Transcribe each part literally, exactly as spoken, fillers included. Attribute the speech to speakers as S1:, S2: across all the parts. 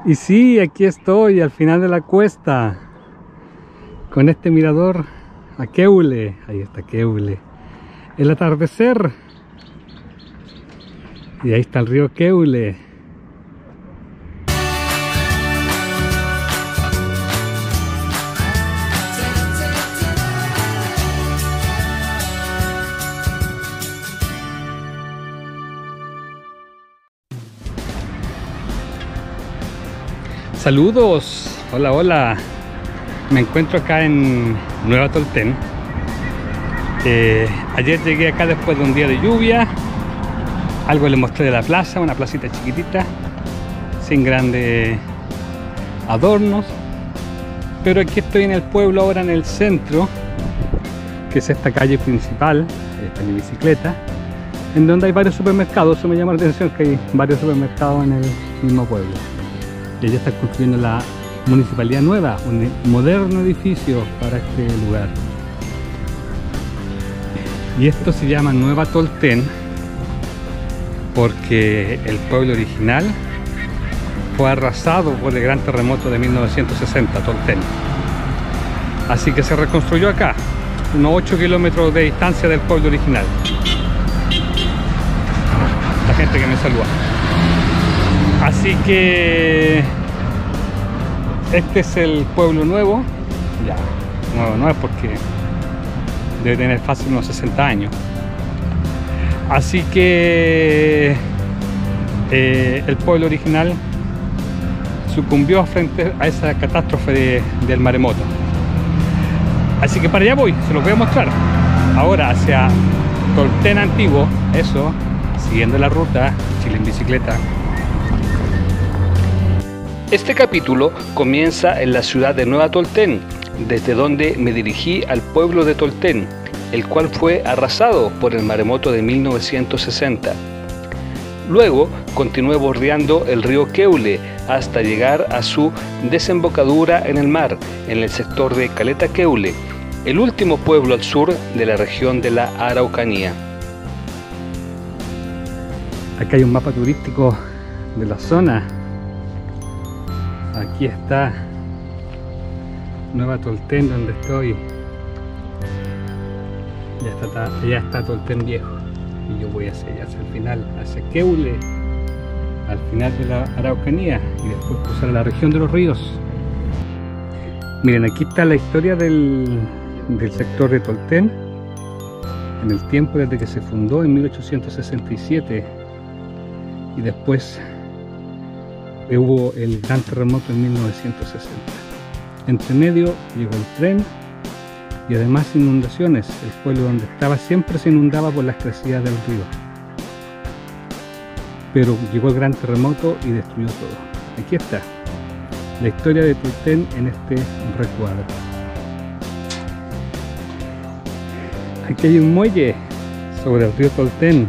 S1: Y sí, aquí estoy al final de la cuesta con este mirador a Keule. Ahí está Keule, el atardecer, y ahí está el río Keule. Saludos, hola, hola. Me encuentro acá en Nueva Tolten. Eh, ayer llegué acá después de un día de lluvia. Algo les mostré de la plaza, una placita chiquitita, sin grandes adornos. Pero aquí estoy en el pueblo, ahora en el centro, que es esta calle principal, esta es mi bicicleta, en donde hay varios supermercados. Eso me llama la atención, que hay varios supermercados en el mismo pueblo. Y ya está construyendo la municipalidad nueva, un moderno edificio para este lugar. Y esto se llama Nueva Tolten porque el pueblo original fue arrasado por el gran terremoto de mil novecientos sesenta, Tolten. Así que se reconstruyó acá, unos ocho kilómetros de distancia del pueblo original. La gente que me saluda. Así que este es el pueblo nuevo. Ya, nuevo no es porque debe tener fácil unos sesenta años. Así que eh, el pueblo original sucumbió frente a esa catástrofe de, del maremoto. Así que para allá voy, se los voy a mostrar. Ahora hacia Tolten antiguo, eso, siguiendo la ruta Chile en bicicleta. Este capítulo comienza en la ciudad de Nueva Tolten, desde donde me dirigí al pueblo de Tolten, el cual fue arrasado por el maremoto de mil novecientos sesenta. Luego continué bordeando el río Keule hasta llegar a su desembocadura en el mar, en el sector de Caleta Keule, el último pueblo al sur de la región de la Araucanía. Acá hay un mapa turístico de la zona. Aquí está Nueva Tolten, donde estoy. Ya está, ya está Tolten viejo. Y yo voy hacia allá, hacia el final, hacia Keule, al final de la Araucanía, y después cruzar a la región de los ríos. Miren, aquí está la historia del, del sector de Tolten, en el tiempo desde que se fundó en mil ochocientos sesenta y siete, y después hubo el gran terremoto en mil novecientos sesenta. Entre medio llegó el tren y además inundaciones. El pueblo donde estaba siempre se inundaba por las crecidas del río. Pero llegó el gran terremoto y destruyó todo. Aquí está la historia de Tolten en este recuadro. Aquí hay un muelle sobre el río Tolten.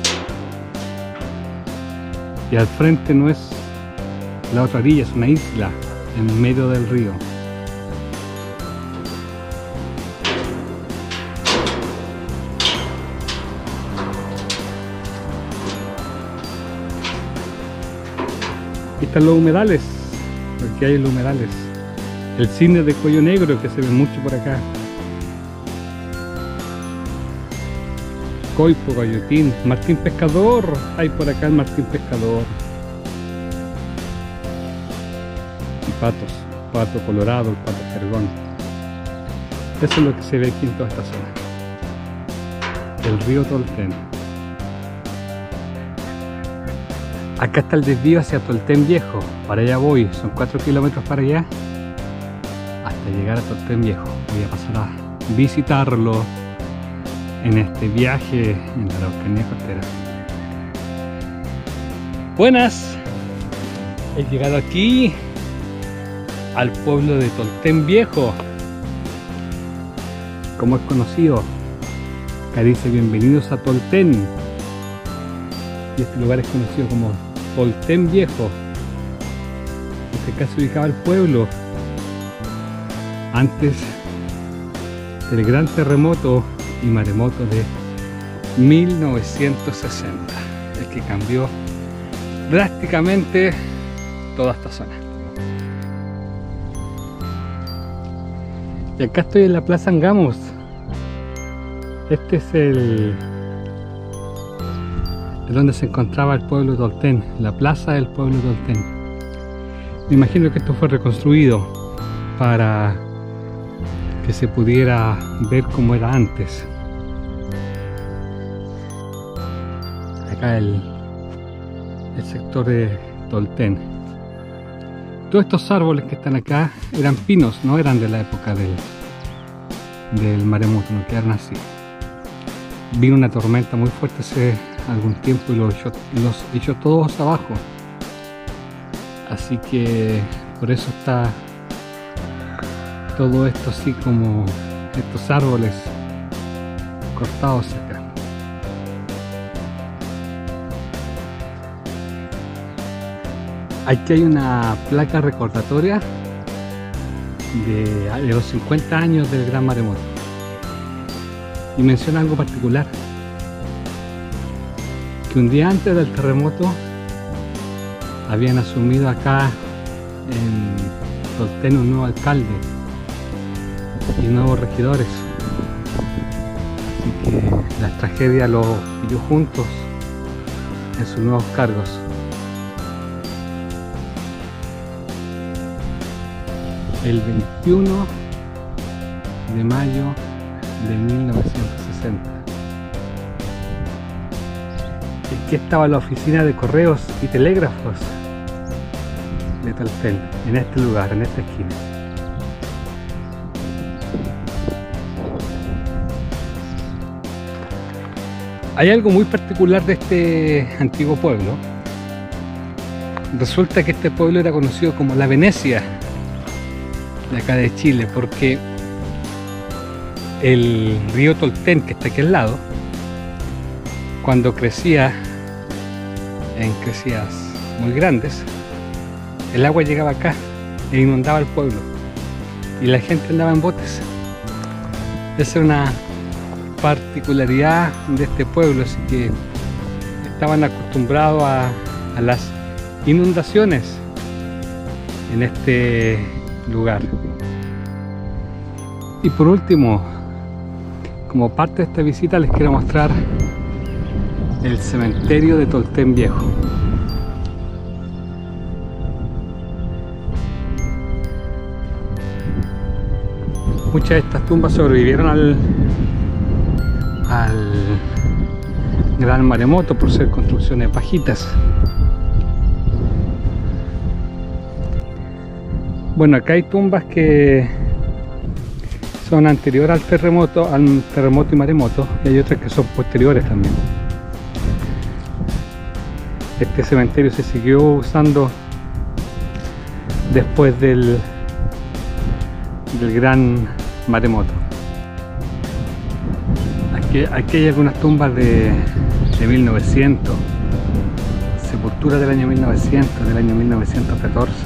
S1: Y al frente no es la otra orilla, es una isla en medio del río. Aquí están los humedales, aquí hay los humedales. El cisne de cuello negro, que se ve mucho por acá. Coipo, Gayotín, Martín Pescador, hay por acá el Martín Pescador. Y patos, pato colorado, el pato jergón. Eso es lo que se ve aquí en toda esta zona. El río Tolten. Acá está el desvío hacia Tolten Viejo. Para allá voy, son cuatro kilómetros para allá, hasta llegar a Tolten Viejo. Voy a pasar a visitarlo en este viaje en la Araucanía costera. Buenas, he llegado aquí al pueblo de Tolten Viejo, como es conocido. Acá dice bienvenidos a Tolten, y este lugar es conocido como Tolten Viejo. Acá se ubicaba el pueblo antes del gran terremoto y maremoto de mil novecientos sesenta, el que cambió drásticamente toda esta zona. Y acá estoy en la Plaza Angamos. Este es el... de donde se encontraba el pueblo de Tolten, la plaza del pueblo de Tolten. Me imagino que esto fue reconstruido para que se pudiera ver cómo era antes. Acá el, el sector de Tolten. Todos estos árboles que están acá eran pinos, no eran de la época del, del maremoto, no quedaron así. Vino una tormenta muy fuerte hace algún tiempo y los echó, los echó todos abajo. Así que por eso está todo esto así, como estos árboles cortados acá. Aquí hay una placa recordatoria de, de los cincuenta años del gran maremoto. Y menciona algo particular, que un día antes del terremoto habían asumido acá en Tolten un nuevo alcalde y nuevos regidores, así que la tragedia los pilló juntos en sus nuevos cargos. El veintiuno de mayo de mil novecientos sesenta. Aquí estaba la oficina de correos y telégrafos de Tolten, en este lugar, en esta esquina. Hay algo muy particular de este antiguo pueblo. Resulta que este pueblo era conocido como la Venecia de acá de Chile, porque el río Tolten, que está aquí al lado, cuando crecía en crecidas muy grandes, el agua llegaba acá e inundaba el pueblo y la gente andaba en botes. Esa era una particularidad de este pueblo, así que estaban acostumbrados a, a las inundaciones en este lugar. Y por último, como parte de esta visita, les quiero mostrar el cementerio de Tolten Viejo. Muchas de estas tumbas sobrevivieron al, al gran maremoto por ser construcciones bajitas. Bueno, acá hay tumbas que son anteriores al terremoto, al terremoto y maremoto, y hay otras que son posteriores también. Este cementerio se siguió usando después del, del gran maremoto. Aquí, aquí hay algunas tumbas de, de mil novecientos, sepulturas del año mil novecientos, del año mil novecientos catorce.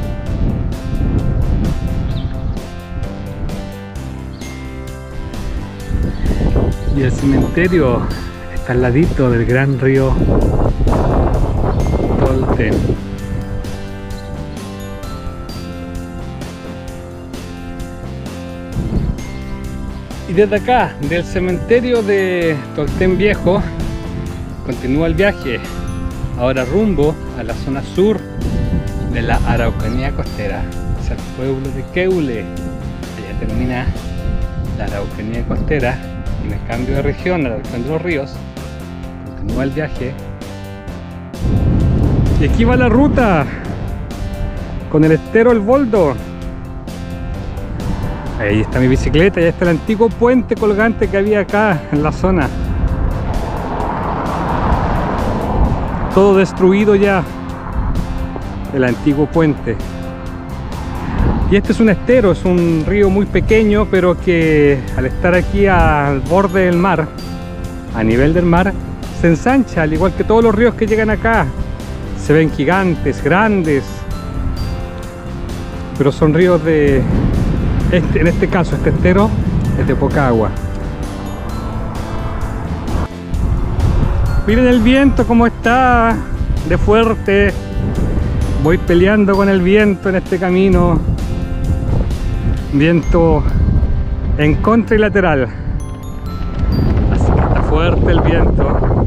S1: Y el cementerio está al ladito del gran río Tolten. Y desde acá, del cementerio de Tolten Viejo, continúa el viaje, ahora rumbo a la zona sur de la Araucanía costera, hacia el pueblo de Queule. Allá termina la Araucanía costera. Y me cambio de región a la región de los ríos. Continúa el viaje. Y aquí va la ruta con el estero El Boldo. Ahí está mi bicicleta, ya está el antiguo puente colgante que había acá en la zona. Todo destruido ya, el antiguo puente. Y este es un estero, es un río muy pequeño, pero que al estar aquí al borde del mar, a nivel del mar, se ensancha, al igual que todos los ríos que llegan acá. Se ven gigantes, grandes, pero son ríos de, este, en este caso este estero es de poca agua. Miren el viento como está de fuerte. Voy peleando con el viento en este camino. Viento en contra y lateral. Así que está fuerte el viento.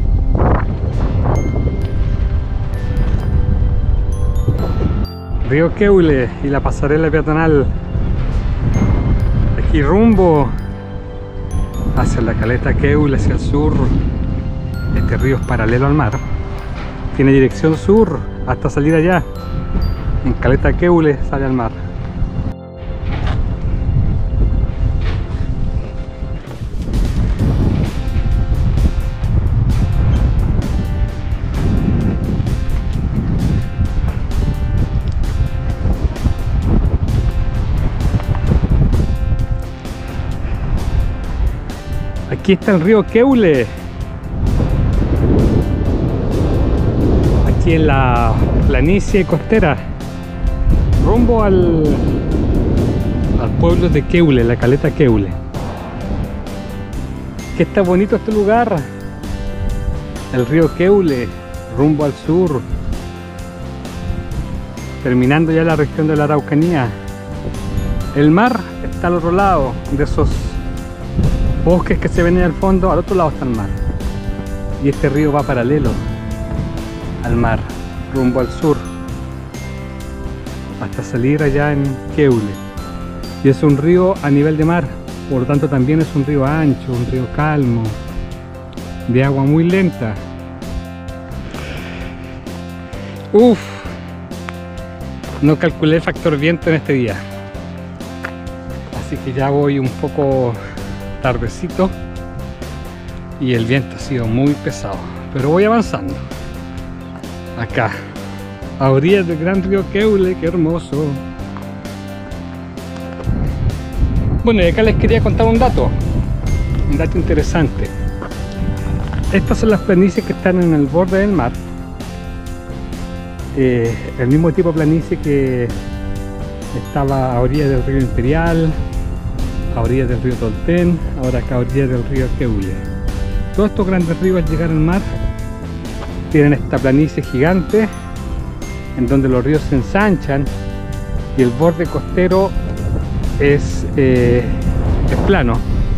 S1: Río Queule y la pasarela peatonal. Aquí rumbo hacia la caleta Queule, hacia el sur. Este río es paralelo al mar. Tiene dirección sur hasta salir allá. En caleta Queule sale al mar. Aquí está el río Queule. Aquí en la planicie costera. Rumbo al, al pueblo de Queule, la caleta Queule. Que está bonito este lugar. El río Queule, rumbo al sur. Terminando ya la región de la Araucanía. El mar está al otro lado de esos bosques que se ven ahí al fondo. Al otro lado está el mar. Y este río va paralelo al mar, rumbo al sur, hasta salir allá en Queule. Y es un río a nivel de mar, por lo tanto también es un río ancho, un río calmo, de agua muy lenta. Uff, no calculé el factor viento en este día, así que ya voy un poco tardecito y el viento ha sido muy pesado, pero voy avanzando. Acá, a orillas del gran río Queule, qué hermoso. Bueno, y acá les quería contar un dato, un dato interesante. Estas son las planicies que están en el borde del mar. Eh, el mismo tipo de planicie que estaba a orillas del río Imperial, a orillas del río Tolten, ahora acá a orillas del río Queule. Todos estos grandes ríos al llegar al mar tienen esta planicie gigante en donde los ríos se ensanchan y el borde costero es, eh, es plano.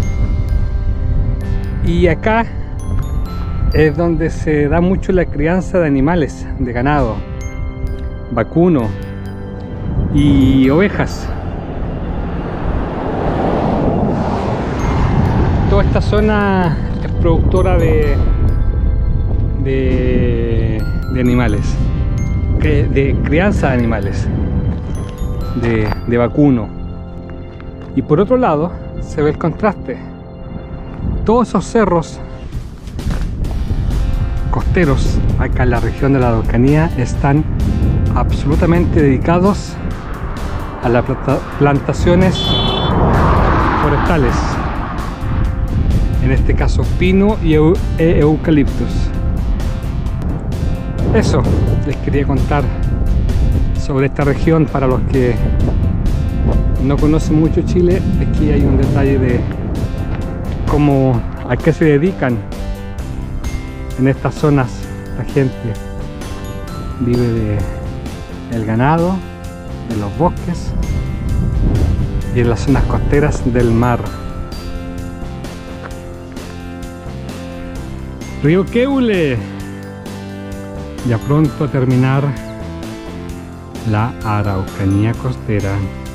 S1: Y acá es donde se da mucho la crianza de animales, de ganado, vacuno y ovejas. Toda esta zona es productora de De, de animales, de crianza de animales, de, de vacuno. Y por otro lado se ve el contraste. Todos esos cerros costeros acá en la región de la Araucanía están absolutamente dedicados a las plantaciones forestales, en este caso pino y eu, e eucaliptus. Eso les quería contar sobre esta región. Para los que no conocen mucho Chile, aquí hay un detalle de cómo, a qué se dedican en estas zonas. La gente vive de el ganado, de los bosques y en las zonas costeras del mar. Río Queule. Ya pronto a terminar la Araucanía costera.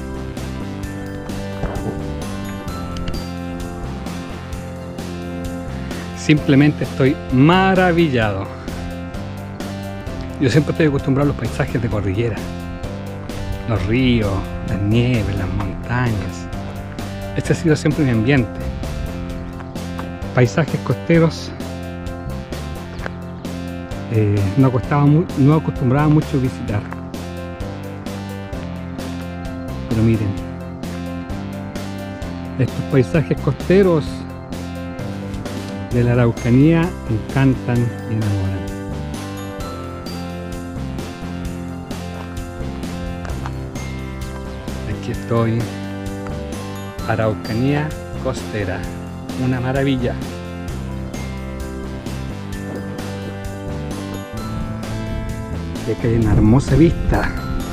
S1: Simplemente estoy maravillado. Yo siempre estoy acostumbrado a los paisajes de cordillera, los ríos, las nieves, las montañas. Este ha sido siempre mi ambiente. Paisajes costeros. Eh, no, costaba muy, no acostumbraba mucho visitar, pero miren, estos paisajes costeros de la Araucanía encantan y enamoran. Aquí estoy, Araucanía costera, una maravilla. Y acá hay una hermosa vista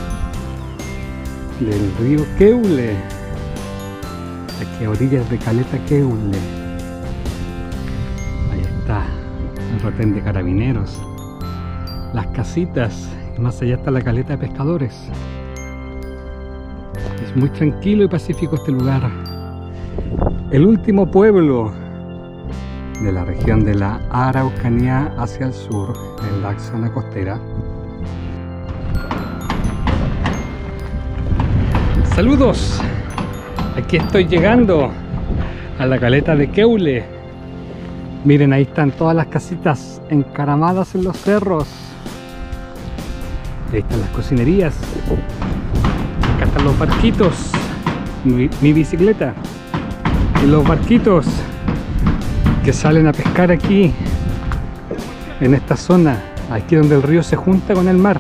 S1: del río Queule, aquí a orillas de Caleta Queule. Ahí está el retén de carabineros, las casitas, y más allá está la caleta de pescadores. Es muy tranquilo y pacífico este lugar. El último pueblo de la región de la Araucanía hacia el sur, en la zona costera. Saludos, aquí estoy llegando a la caleta de Queule. Miren, ahí están todas las casitas encaramadas en los cerros. Ahí están las cocinerías. Acá están los barquitos, mi, mi bicicleta y los barquitos que salen a pescar aquí en esta zona, aquí donde el río se junta con el mar.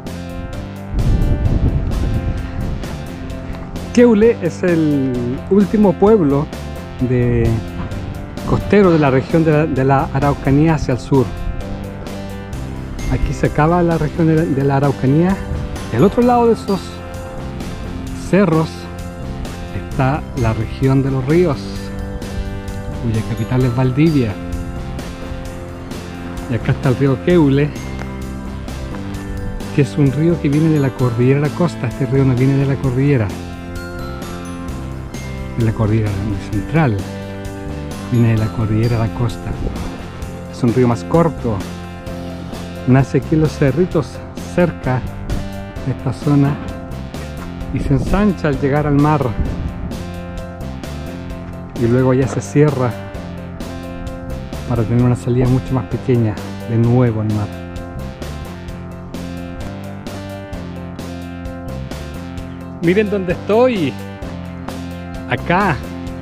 S1: Queule es el último pueblo de costero de la región de la, de la Araucanía hacia el sur. Aquí se acaba la región de la, de la Araucanía. Y al otro lado de esos cerros está la región de los ríos, cuya capital es Valdivia. Y acá está el río Queule, que es un río que viene de la cordillera de la costa. Este río no viene de la cordillera, de la cordillera central, viene de la cordillera de la costa. Es un río más corto, nace aquí en los cerritos cerca de esta zona y se ensancha al llegar al mar, y luego ya se cierra para tener una salida mucho más pequeña de nuevo al mar. Miren dónde estoy, acá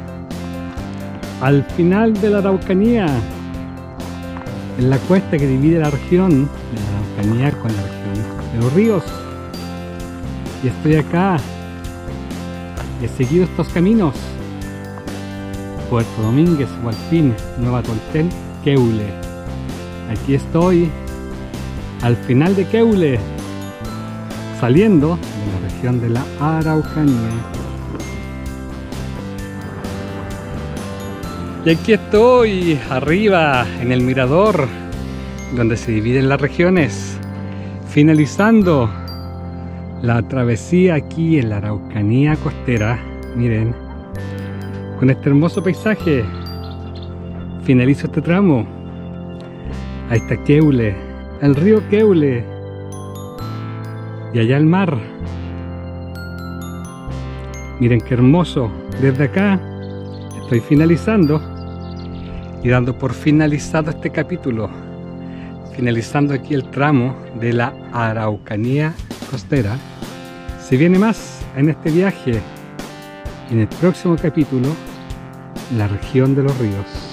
S1: al final de la Araucanía, en la cuesta que divide la región de la Araucanía con la región de los ríos. Y estoy acá, he seguido estos caminos: Puerto Domínguez, Hualpín, Nueva Tolten, Queule. Aquí estoy al final de Queule, saliendo de la región de la Araucanía. Y aquí estoy arriba en el mirador donde se dividen las regiones, finalizando la travesía aquí en la Araucanía costera. Miren, con este hermoso paisaje finalizo este tramo. Ahí está Queule, el río Queule, y allá el mar. Miren qué hermoso. Desde acá estoy finalizando y dando por finalizado este capítulo, finalizando aquí el tramo de la Araucanía costera. Se viene más en este viaje, en el próximo capítulo, la región de los ríos.